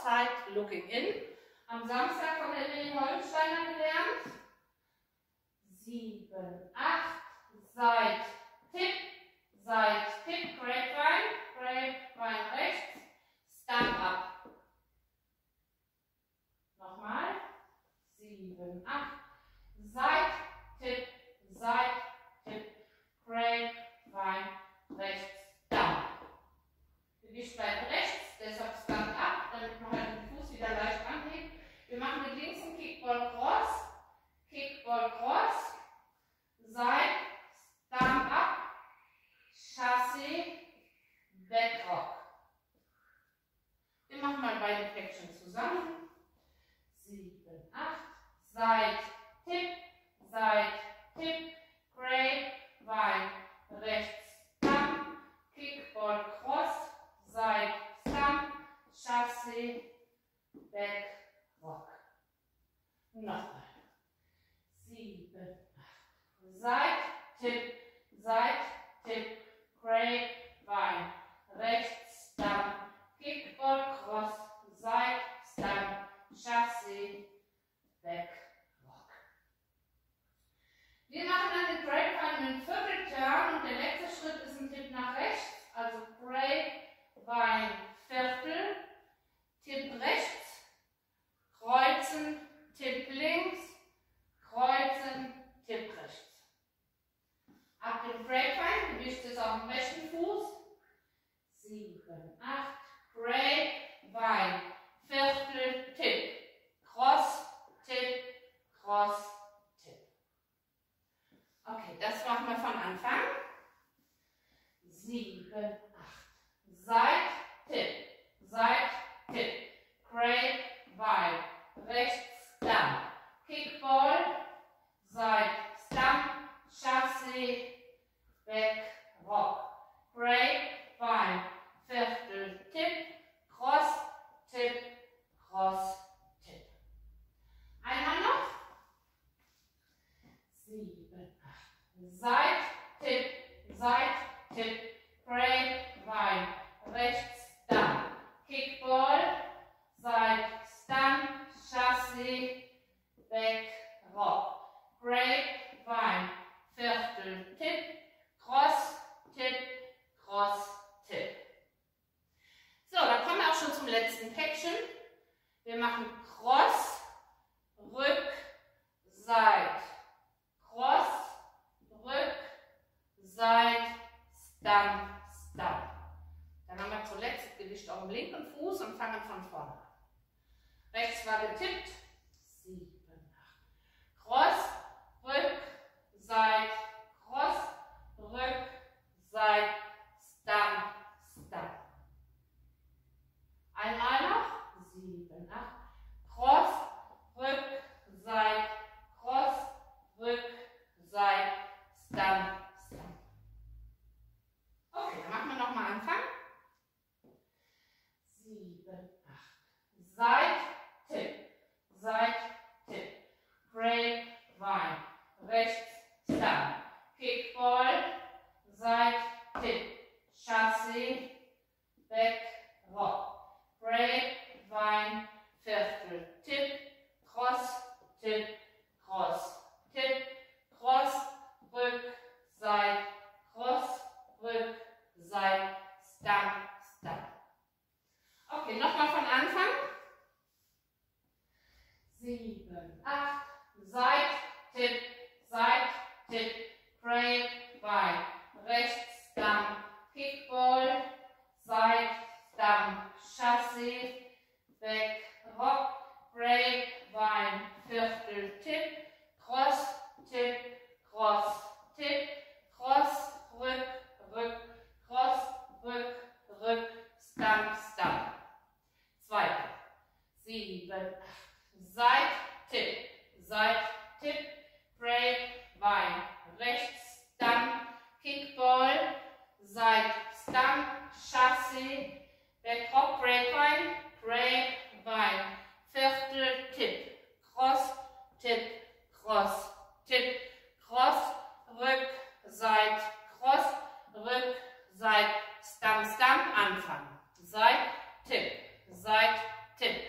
Side, looking in. Am Samstag von der Lilly Holsteiner gelernt. 7, 8, Side, Tipp, Grapevine rechts, Stump up. Nochmal. 7, 8, Side, Tipp, Grapevine rechts, Stump. Gewicht bleibt rechts, deshalb Stump up, damit man halt den Fuß wieder leicht anhebt. Wir machen mit links einen Kickball Cross, Side, Stump up, Chassé, Back Rock. Wir machen mal beide Päckchen zusammen. 7, 8, Side, Tipp, Grapevine, rechts, Stump, Kickball Cross, Side, Stump, Chassé, Back Rock. Nochmal. 7, 8, Side, Tipp, Grapevine, rechts, Stump, Kickball Cross, Side, Stump, Chassé, Back Rock. Wir machen dann den Grapevine mit Viertelturn und der letzte Schritt ist ein Tipp nach rechts, also Grapevine Viertel, Tipp rechts, kreuzen, Tipp links, kreuzen, Tipp rechts. Ab dem Grapevine, Gewicht ist auf dem rechten Fuß. 7, 8, Grapevine, Viertel, Tipp, Cross, Tipp. Okay, das machen wir von Anfang. 7, 8, Side, Tipp, Grapevine, rechts, Stump, Kickball, Side, Stump, Chassé, Back Rock, Grapevine, Viertel, Tipp, Cross, Tipp. Einmal noch. 7, 8, Side, Tipp, Grapevine, rechts, Stump, Kickball, Side, Stump, Chassé, Back Rock, Grapevine, Viertel, Tipp, Cross, Tipp. So, dann kommen wir auch schon zum letzten Päckchen. Wir machen Cross, Rück, Side, Cross, Rück, Side, Stump. Dann haben wir zuletzt das Gewicht auf dem linken Fuß und fangen von vorne an. Rechts war getippt. 7, 8. Cross, Rück, Side, Cross, Rück, Side, Stump. Einmal noch. 7, 8. Cross, Rück, Side, Cross, Rück, Side, Stump. Okay, dann machen wir nochmal Anfang. 7, 8. Side, Tipp, Grapevine, rechts, Stump, Kickball, Side, Tipp, Chassé, Back Rock, Grapevine, Viertel, Tipp, Cross, Tipp, Rück, Side, Cross, Rück, Side, Stump. Okay, nochmal von Anfang. 7, 8, Side, Tipp, Grapevine, rechts, Stump, Kickball, Side, Stump, Chassé, Back Rock, Grapevine, Viertel, Tipp, Cross, Rück, Stump. 2, 7, 8, Side, Tipp, Grapevine, rechts, Stump, Kickball, Side, Stump, Chassé, Back Rock, Grapevine, Viertel, Tipp, Cross, Rück, Side, Stump, anfangen. Side, Tipp,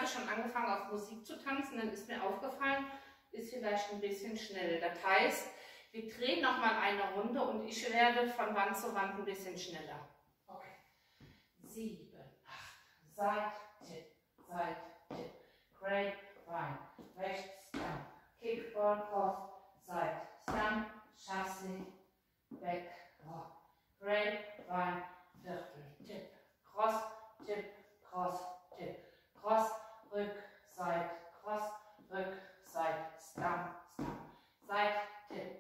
hatte schon angefangen auf Musik zu tanzen, dann ist mir aufgefallen, ist vielleicht ein bisschen schnell. Das heißt, wir drehen nochmal eine Runde und ich werde von Wand zu Wand ein bisschen schneller. Okay. 7, 8, Seit, Tipp, Grapevine, rechts, Stump, Kickball, Cross, Seit, Stump, Chassis, Back, Rock, Grapevine, Viertel, Tipp, Cross, Tipp, Cross, Tipp, Cross, Rück, Seit, Cross, Rück, Seit, Stump, Stump, Seit, Tipp,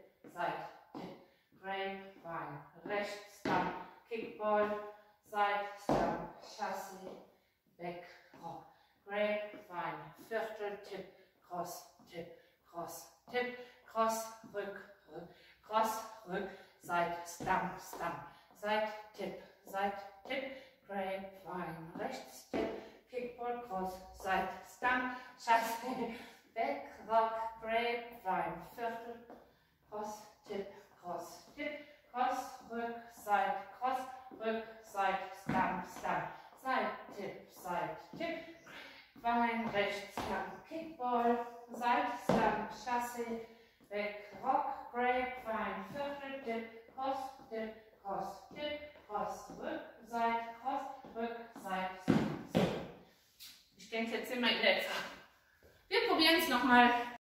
Grapevine, rechts, Stump, Kickball, Seit, Stump, Chassis, Back, Rock, Grapevine, Viertel, Tipp, Cross, Tipp, Cross, Tipp, Cross, Rück, Rück, Cross, Rück, Seit, Stump, Stump, Seit, Tipp, Grapevine, rechts, Tipp, Kickball, Cross, Seit, Stump, Chassis, Back, Rock, Grapevine, Viertel, Cross, Tipp, Cross, Rück, Seit, Stump, Stump, Seit, Tipp, Grapevine, rechts, Stump, Kickball, Seit, Stump, Chassis, Back, Rock, Grapevine, Viertel, Tipp, Cross, Rück, Seit, Rück, Seit, Stump. Ich denke, jetzt sind wir in der Zeit. Wir probieren es nochmal.